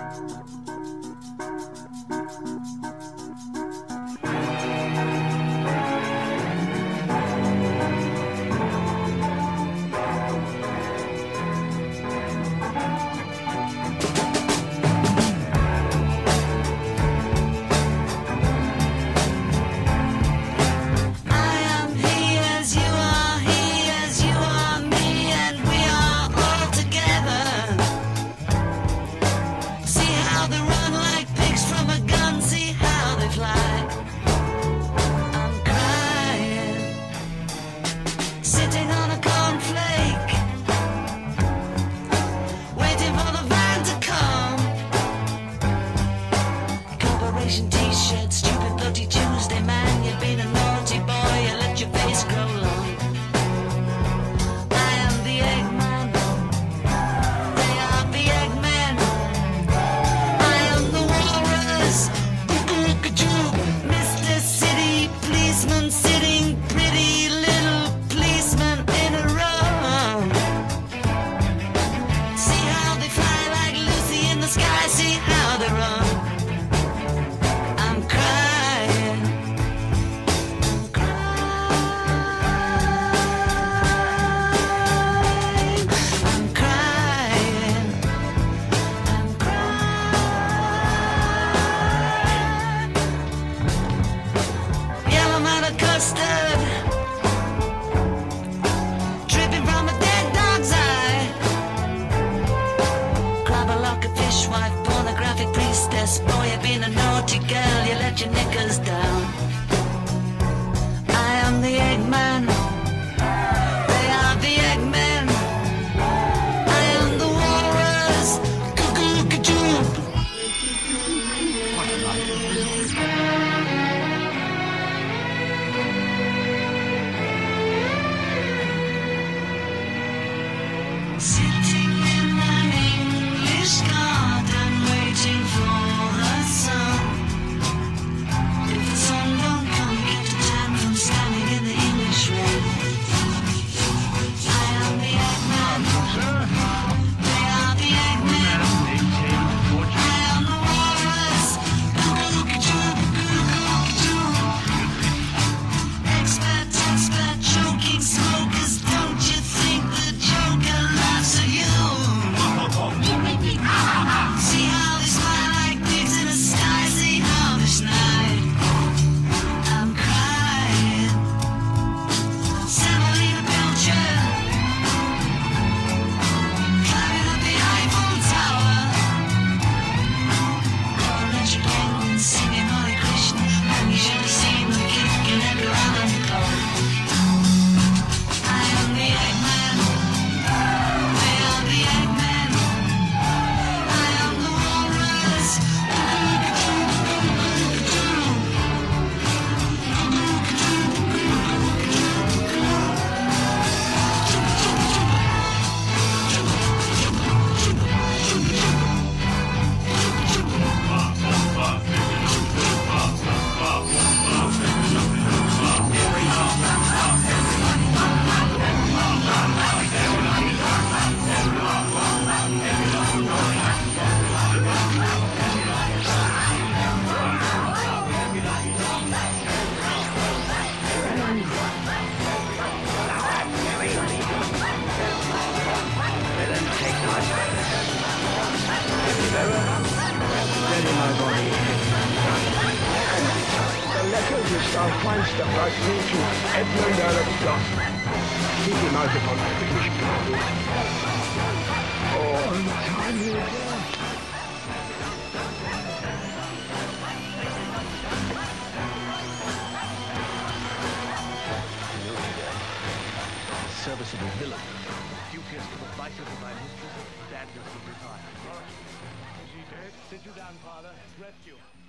T-shirt, stupid bloody Tuesday, man. You've been a naughty boy, you let your face grow long. I am the Eggman, they are the Eggmen. I am the walrus, Mr. City Policeman, sitting pretty little policeman in a row. See how they fly like Lucy in the sky, see how they run. Custard dripping from a dead dog's eye. Grab a lock of fishwife, pornographic priestess. Boy, you've been a naughty girl, you let your knickers down. I am the Eggman, they are the Eggmen. I am the walrus, cuckoo-ca-choo. Sitting in an English garden, waiting for the sun. If the sun don't come, you get to tan from standing in the English rain. I am the Eggman, they are the Eggmen. I am the walrus, cuckoo-ca-choo, cuckoo-ca-choo. Expert, choking smokers, don't you think the Joker laughs at you? See how they smile like pigs in a sty, see how they snide. I'm crying, Semolina Belcher, climbing up the Eiffel Tower. Electric England singing Hare Krishna, and you should have seen the kick in Edgar Allan Poe. I am the Eggman, they are the Eggmen. I am the walrus, Find stuff like me to Edmund Alexander. Keep him out upon the British people. Oh, untimely death. Serviceable villain. Dubious to the vices of thy mistress, badness of desire. Is he dead? Sit you down, father. Rest you.